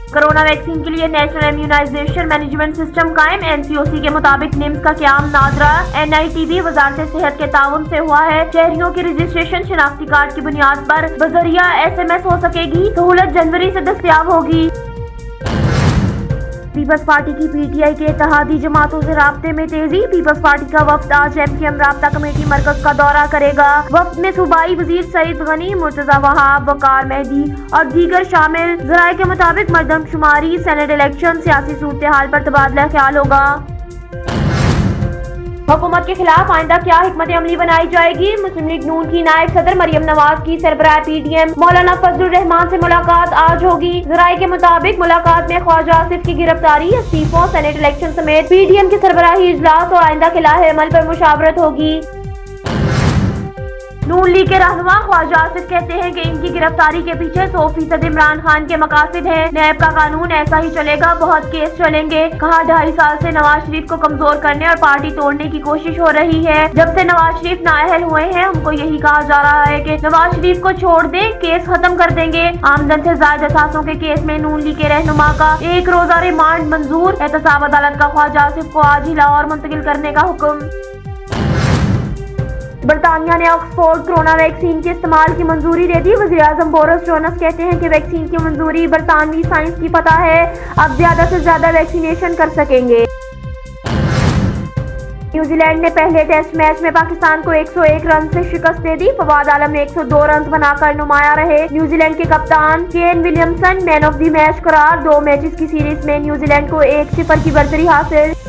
Corona vaccine के लिए national immunisation management system कायम। NCOC के मुताबिक निम्स का क़याम नादरा NITB वजारत सेहत के ताउन से हुआ है। शहरियों की रजिस्ट्रेशन शनाख्ती कार्ड की बुनियाद पर बजरिया SMS हो सकेगी। सहूलत जनवरी से दस्तयाब होगी। पीपल्स पार्टी की PTI के इत्तेहादी जमातों से राब्ते में तेजी। पीपल्स पार्टी का वफ्द आज MKM राब्ता कमेटी मरकज का दौरा करेगा। वफ्द में सूबाई वजीर सईद गनी, मुर्तजा वहाब, वकार मेहदी और दीगर शामिल। जराये के मुताबिक मरदमशुमारी, सेनेट इलेक्शन, सियासी सूरत हाल पर तबादला ख्याल होगा। हुकूमत के खिलाफ आइंदा क्या हिकमत अमली बनाई जाएगी। मुस्लिम लीग नून की नायब सदर मरियम नवाज की सरबराह PDM मौलाना फजलुर रहमान से मुलाकात आज होगी। जराये के मुताबिक मुलाकात में ख्वाजा आसिफ की गिरफ्तारी, इस्तीफों, सेनेट इलेक्शन समेत PDM के सरबराही इजलास और आइंदा के लाहे अमल पर मुशावरत होगी। नून लीग के रहनुमा ख्वाजा आसिफ कहते हैं कि इनकी गिरफ्तारी के पीछे 100% इमरान खान के मकासद हैं। नैब का कानून ऐसा ही चलेगा, बहुत केस चलेंगे। कहा 2.5 साल से नवाज शरीफ को कमजोर करने और पार्टी तोड़ने की कोशिश हो रही है। जब से नवाज शरीफ नाअहल हुए हैं उनको यही कहा जा रहा है कि नवाज शरीफ को छोड़ दें, केस खत्म कर देंगे। आमदन से ज्यादा असासों के केस में नून लीग के रहनुमा का 1 रोजा रिमांड मंजूर। एहतसाब अदालत का ख्वाजा आसिफ को आज ही लाहौर मुंतकिल करने का हुक्म। बरतानिया ने ऑक्सफोर्ड कोरोना वैक्सीन के इस्तेमाल की मंजूरी दे दी। वज़ीर आज़म बोरिस जॉनसन कहते हैं कि वैक्सीन की मंजूरी बरतानवी साइंस की पता है, अब ज्यादा से ज्यादा वैक्सीनेशन कर सकेंगे। न्यूजीलैंड ने पहले टेस्ट मैच में पाकिस्तान को 101 रन से शिकस्त दे दी। फवाद आलम ने 102 रन बनाकर नुमाया रहे। न्यूजीलैंड के कप्तान Kane Williamson man of the match करार। 2 मैचेस की सीरीज में न्यूजीलैंड को 1-0 की बढ़तरी हासिल।